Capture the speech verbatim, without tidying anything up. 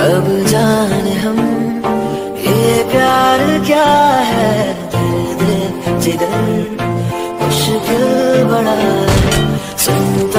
अब जाने हम ये प्यार क्या है, दर्द जिगर मुश्किल बड़ा है। सुन